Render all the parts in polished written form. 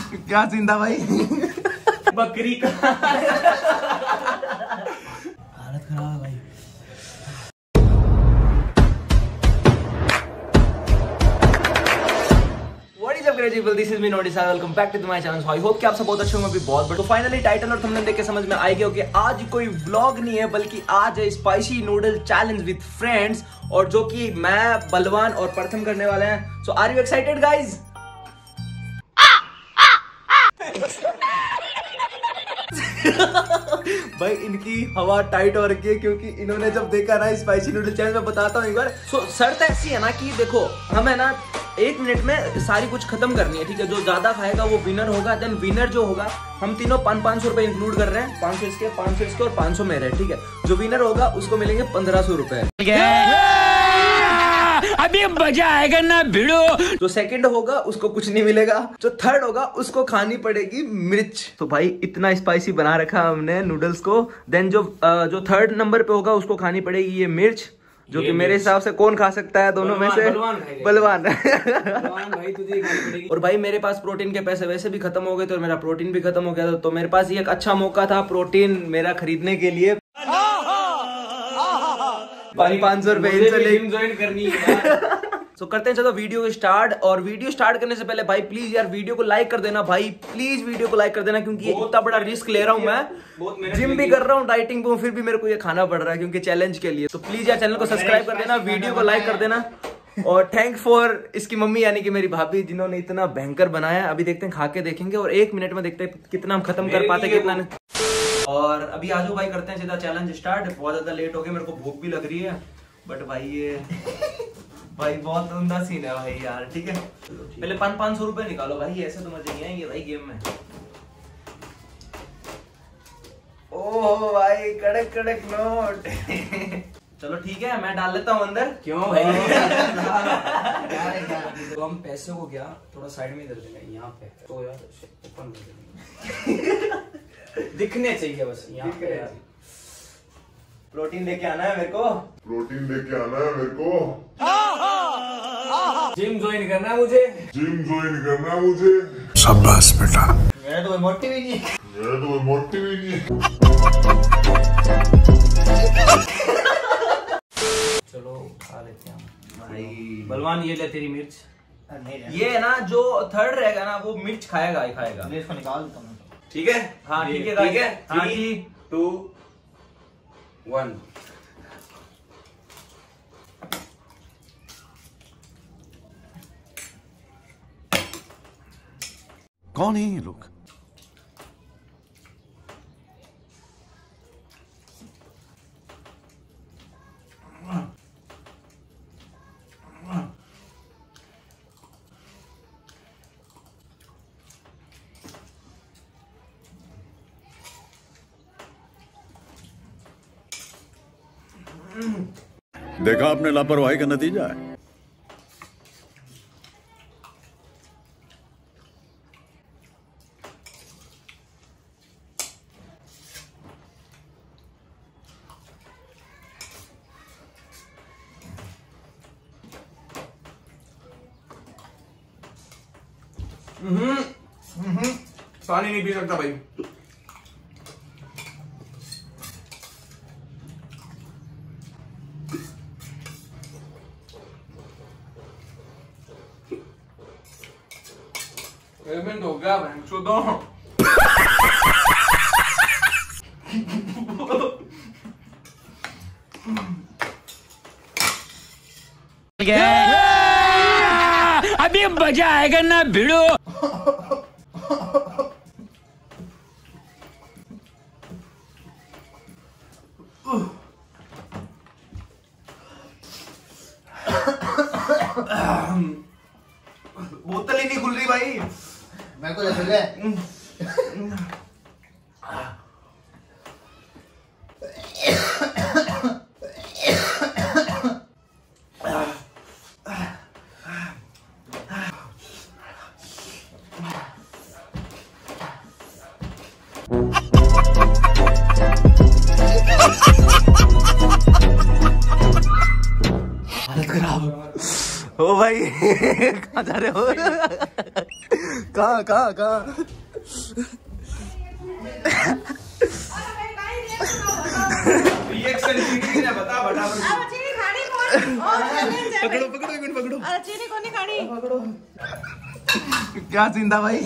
क्या सीन था भाई? बकरी का हालत खराब है भाई। This is me Nodisa. Welcome back to my channel. So I hope कि आप सब बहुत अच्छे होंगे, अभी बहुत बड़े। तो फाइनली टाइटल और थंबनेल देख के समझ में आ गया कि आज कोई व्लॉग नहीं है, बल्कि आज है spicy noodle challenge with friends, और जो कि मैं, बलवान और प्रथम करने वाले हैं। So are you excited guys? भाई इनकी हवा टाइट हो रखी है, क्योंकि इन्होंने जब देखा ना स्पाइसी नूडल चैलेंज, मैं बताता हूँ एक बार। सो शर्त ऐसी है ना कि देखो, हमें ना 1 मिनट में सारी कुछ खत्म करनी है, ठीक है? जो ज्यादा खाएगा वो विनर होगा। देन विनर जो होगा, हम तीनों 500 रुपए इंक्लूड कर रहे हैं, 500 इसके, 500 इसके और 500 मेरे, ठीक है? जो विनर होगा उसको मिलेंगे 1500 रुपए। अभी मजा आएगा ना भिड़ो। जो सेकंड होगा उसको कुछ नहीं मिलेगा, जो थर्ड होगा उसको खानी पड़ेगी मिर्च। तो भाई इतना स्पाइसी बना रखा हमने नूडल्स को। देन जो थर्ड नंबर पे होगा उसको खानी पड़ेगी ये मिर्च, जो कि मेरे हिसाब से कौन खा सकता है दोनों में से? बलवान भाई तुझे खानी पड़ेगी। और भाई मेरे पास प्रोटीन के पैसे वैसे भी खत्म हो गए थे, और मेरा प्रोटीन भी खत्म हो गया था, तो मेरे पास ये एक अच्छा मौका था प्रोटीन मेरा खरीदने के लिए। 500 रुपए इनसे ज्वाइन करनी है। तो करते हैं चलो वीडियो स्टार्ट। और वीडियो स्टार्ट करने से पहले भाई प्लीज यार वीडियो को लाइक कर देना भाई, प्लीज वीडियो को लाइक कर देना, क्योंकि ये इतना बड़ा रिस्क ले रहा हूँ मैं, जिम भी कर रहा हूँ, डाइटिंग पे हूँ, फिर भी मेरे को ये खाना पड़ रहा है क्योंकि चैलेंज के लिए। तो प्लीज यार चैनल को सब्सक्राइब कर देना, वीडियो को लाइक कर देना, और थैंक फॉर इसकी मम्मी यानी कि मेरी भाभी, जिन्होंने इतना भयंकर बनाया। अभी देखते हैं, खा के देखेंगे और 1 मिनट में देखते हैं कितना हम खत्म कर पाते, कितना। और अभी आजू भाई करते हैं सीधा चैलेंज स्टार्ट। बहुत ज्यादा लेट हो गया, मेरे को भूख भी लग रही है, बट भाई ये भाई बहुत उम्दा सीन है भाई यार, ठीक है? पहले 500 रुपए निकालो भाई, ऐसे तो मजे नहीं आएंगे भाई गेम में। ओह भाई कड़क कड़क नोट। चलो ठीक है, मैं डाल लेता हूँ अंदर। क्यों भाई? तो हम पैसे को क्या थोड़ा साइड में कर देंगे यहाँ पे, तो यार ओपन कर देंगे। दिखने चाहिए बस यहाँ पे यार। प्रोटीन लेके आना है मेरे को, प्रोटीन लेके आना है मेरे को। जिम ज्वाइन करना है मुझे, जिम ज्वाइन करना है मुझे। शाबाश बेटा। मेरा तो मोटी भी नहीं है, मेरा तो मोटी भी नहीं है। चलो खा लेते हैं भाई। बलवान ये ले तेरी मिर्च। ये है ना, जो थर्ड रहेगा ना वो मिर्च खाएगा ही खाएगा। इसको निकाल देता हूँ, ठीक है? हाँ ठीक है, ठीक है। 3, 2, 1। कौन है ये लोग? देखा आपने लापरवाही का नतीजा है। पानी नहीं पी सकता भाई। पेमेंट हो गया भैंसो दो। अभी मजा आएगा ना भिड़ो। बोतल ही नहीं खुल रही भाई। मैं को जैसे ले। ओ भाई भाई कहाँ जा रहे हो? कहाँ? रिएक्शन चीनी ना बता चीनी खानी कौन? पकड़ो चीनी कौन नहीं खानी? क्या चिंता भाई?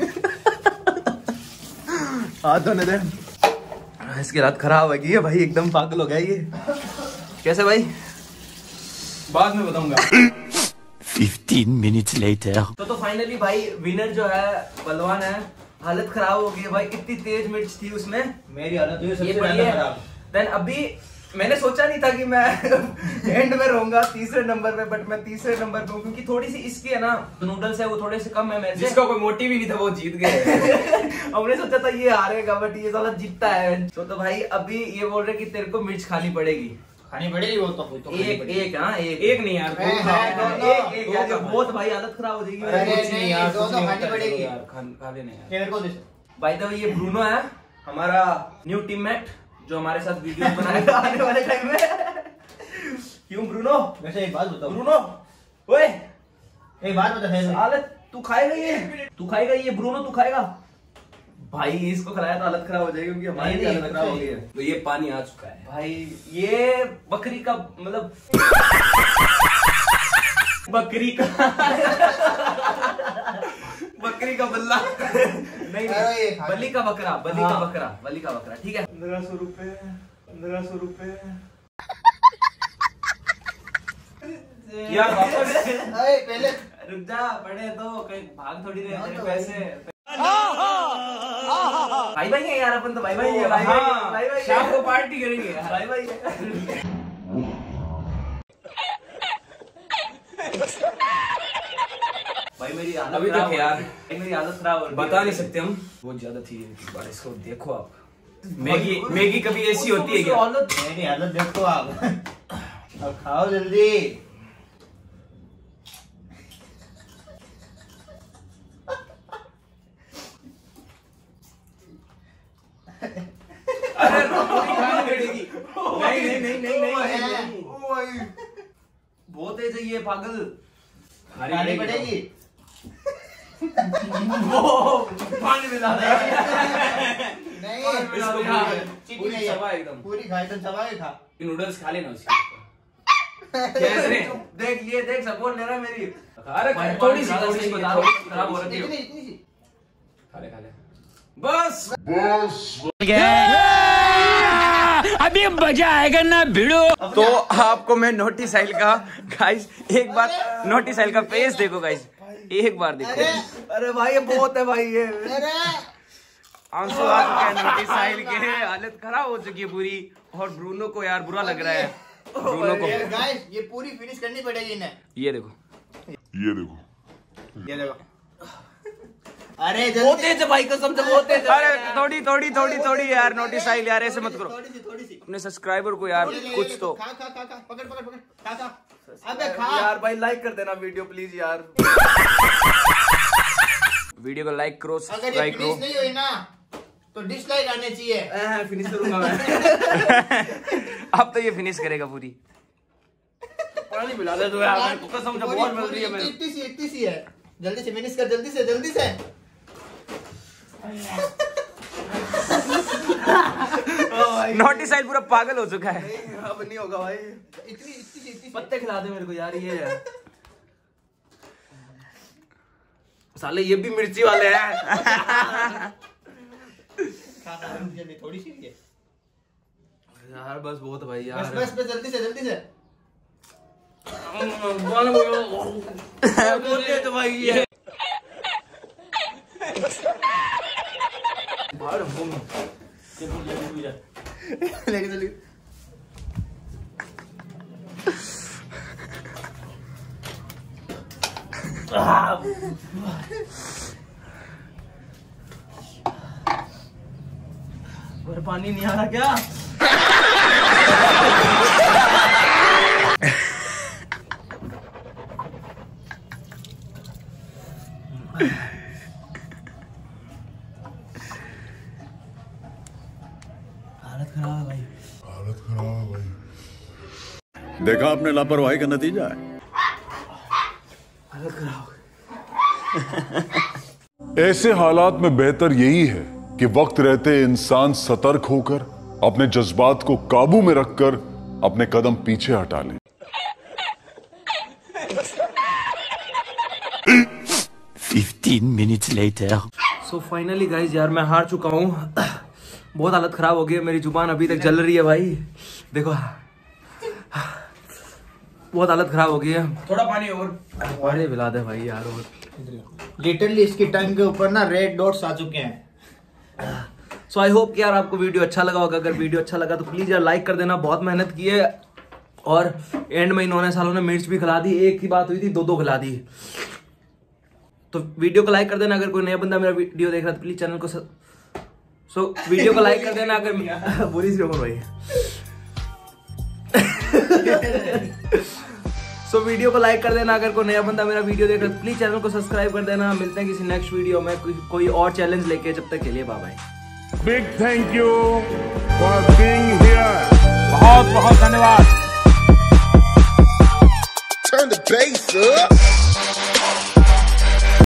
हाथ धोने दे। इसकी रात खराब है ये भाई, एकदम पागल हो गया ये। कैसे भाई? बाद में बताऊंगा। 15 minutes later. तो फाइनली भाई विनर जो है बलवान है। हालत खराब हो गई है भाई, इतनी तेज मिर्च थी उसमें। मेरी हालत हुई सबसे ये ज्यादा बढ़िया खराब। देन अभी मैंने सोचा नहीं था कि मैं एंड में रहूंगा तीसरे नंबर पे, बट मैं तीसरे नंबर पे हूँ क्योंकि थोड़ी सी इसकी है ना नूडल्स है वो थोड़े से कम है मेरे से। जिसका कोई मोटिव ही नहीं था वो जीत गए। हमने सोचा था ये हारेगा बट ये साला जीतता है। तो भाई अभी ये बोल रहे कि तेरे को मिर्च खानी पड़ेगी। खानी पड़ेगी वो तो एक हाँ एक नहीं यार, है, दो एक यार, बहुत भाई हालत खराब हो जाएगी अरे मेरी। नहीं, यार, दो कुछ तो नहीं खानी होता, पड़ेगी। यार, खा लेने यार। मेरे को दे। बाय द वे ये ब्रूनो है हमारा न्यू टीममेट जो हमारे साथ वीडियो बनाएगा आने वाले टाइम में। क्यों ब्रूनो? वैसे एक बात बताओ, ब्रूनो ओए एक बात बता है हालत तू खाएगा ये ब्रूनो तू खाएगा भाई? इसको खिलाया तो हालत खराब हो जाएगी क्योंकि हमारी नहीं, हालत खराब हो गई है। तो ये पानी आ चुका है भाई ये बकरी का मतलब बकरी का बल्ला नहीं अरे ये खा- बलि का बकरा ठीक है। 1500 रुपए यार वापस। अरे पहले रुक जा पड़े तो कहीं भाग थोड़ी रहे तेरे तो पैसे। भाई है यार, अपन तो भाई है भाई शाम को पार्टी करेंगे यार। भाई है। भाई मेरी हालत अभी खराब तक हो यार रही है। मेरी हालत खराब हो रही है। बता नहीं सकते हम, बहुत ज्यादा थी इनकी बारिश को। देखो आप, मैगी कभी ऐसी होती है क्या? मेरी हालत देखो आप। अब खाओ जल्दी। अरे रोटी खानी पड़ेगी। नहीं। बहुत तेज है ये पागल। खानी पड़ेगी। पानी मिला नहीं इसको पूरी पूरी नहीं है। चबा एकदम। पूरी खाए तो चबा के खा। नूडल्स खा लेना उसके ऊपर। कैसे? देख सपोर्ट ले रहा है मेरी। अरे थोड़ी सी बता रहा हूँ, खराब हो रही है। इतनी सी। खा ले बस। अभी मजा आएगा ना भिड़ो। तो आपको मैं नोटिसाइल का गाइस एक बार नोटिसाइल का फेस देखो गाइस, एक बार देखो। अरे भाई ये बहुत है भाई, ये अरे आंसू आ चुके हैं नोटिसाइल के, हालत खराब हो चुकी है पूरी। और ब्रूनो को यार बुरा लग रहा है, ब्रूनो को। गाइस ये पूरी फिनिश करनी पड़ेगी इन्हें। ये देखो ये देखो। अरे बहुत तेज है भाई कसम से, बहुत तेज है। अरे थोड़ी यार नोटिसाइल यार ऐसे मत करो। थोड़ी सी अपने सब्सक्राइबर को यार कुछ तो खा पकड़ खा। अबे खा यार भाई लाइक कर देना वीडियो प्लीज यार। वीडियो को लाइक करो, अगर ये सब्सक्राइब करो। फिनिश नहीं हुई ना तो डिसलाइक आने चाहिए। फिनिश करूंगा मैं। अब तो ये फिनिश करेगा पूरी। पानी पिला दे तो यार, मेरे को कसम से बहुत मिल रही है मेरे। इतनी सी है। जल्दी से फिनिश कर, जल्दी से। नोटिसाइल पूरा पागल हो चुका है। अब नहीं होगा भाई। इतनी पत्ते खिला दे मेरे को यार, ये है साले ये भी मिर्ची वाले हैं। जल्दी थोड़ी सी है यार बस बहुत भाई यार। बस जल्दी से। बोलते तो भाई ये लेके चलिए। और पानी नहीं आ रहा क्या? हालत खराब है भाई। देखा आपने लापरवाही का नतीजा है। ऐसे हालात में बेहतर यही है कि वक्त रहते इंसान सतर्क होकर अपने जज्बात को काबू में रखकर अपने कदम पीछे हटा ले। 15 minutes later. So finally guys यार मैं हार चुका हूँ। बहुत हालत खराब हो गई है, मेरी जुबान अभी तक जल रही है भाई, देखो बहुत हालत खराब हो गई है। थोड़ा पानी और पानी पिला दे भाई यार। और लिटरली इसकी टंग के ऊपर ना रेड डॉट्स आ चुके हैं। सो आई होप यार आपको वीडियो अच्छा लगा होगा। अगर वीडियो अच्छा लगा तो प्लीज यार लाइक कर देना, बहुत मेहनत की है। और एंड में इन्होंने सालों ने मिर्च भी खिला दी, एक की बात हुई थी 2-2 खिला दी। तो वीडियो को लाइक कर देना, अगर कोई नया बंदा मेरा वीडियो देख रहा है तो प्लीज चैनल को वीडियो को लाइक कर देना। अगर बुरी सी भाई वीडियो को लाइक कर देना, अगर कोई नया बंदा मेरा वीडियो देख रहा है तो प्लीज चैनल को सब्सक्राइब कर देना। मिलते हैं किसी नेक्स्ट वीडियो में कोई और चैलेंज लेके, जब तक के लिए bye bye. Big thank you for being here. बहुत बहुत धन्यवाद। Turn the bass up.